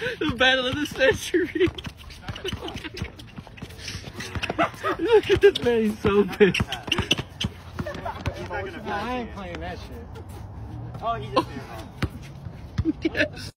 The battle of the century. Look at this man, he's so pissed. I ain't playing that shit. Oh, he just did. Yes.